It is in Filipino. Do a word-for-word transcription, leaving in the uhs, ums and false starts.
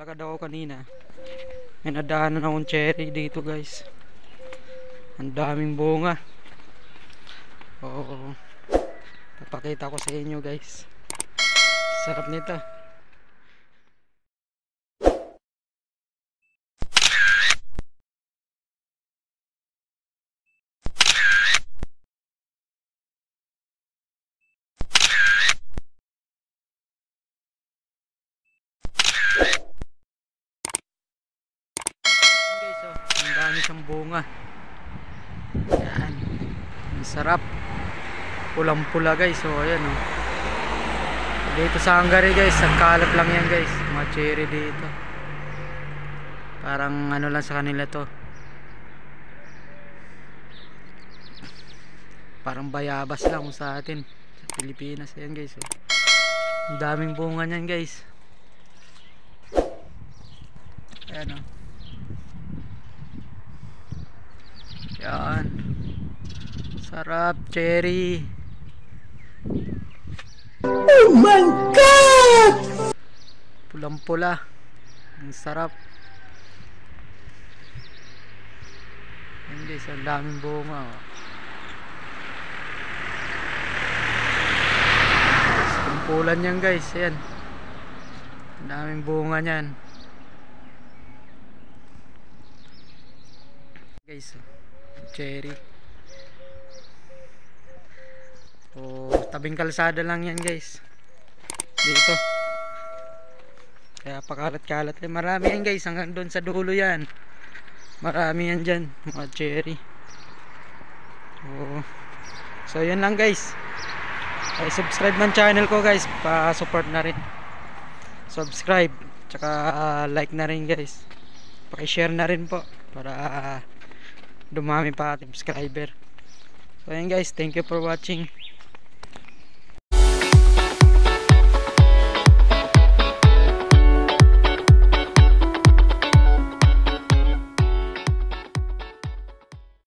naglalakad ako kanina, may nadaanan akong cherry dito guys. Ang daming bunga. Oo, papakita ko sa inyo guys. Sarap nito. Ang dami siyang bunga. Yan. Ang sarap. Pulang pula guys. So ayan o. Oh. Dito sa Hungary guys, ang kalat lang yan guys. Mga cherry dito. Parang ano lang sa kanila to. Parang bayabas lang sa atin. Sa Pilipinas. Ayan guys. Oh. Ang daming bunga niyan guys. Ayan o. Oh. Yan. Sarap cherry. Oh my God! Pulang pula. Ang sarap. Yan guys, ang daming bunga. Oh. Kumpulan yan guys. Yan. Ang daming bunga niyan. Guys, oh. Cherry. Oh, tabing kalsada lang yan guys. Dito. Kaya pakalat-kalat. Eh, marami yan guys. Hanggang doon sa dulo yan. Marami yan dyan. Mga cherry. Oh. So yun lang guys. Ay, subscribe man channel ko guys. Pa-support na rin. Subscribe. Tsaka uh, like na rin guys. Paki-share na rin po. Para uh, dumami pa ating subscriber. So yun guys. Thank you for watching.